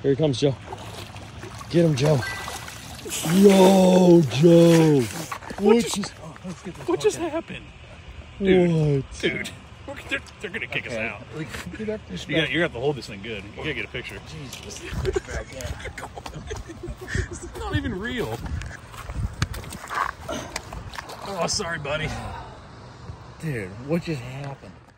Here he comes, Joe. Get him, Joe. Yo, Joe. What just happened? Dude, What? dude. They're gonna kick us out. Get up this You have to hold this thing good. You gotta get a picture. Jesus. This is not even real. Oh, sorry, buddy. Dude, what just happened?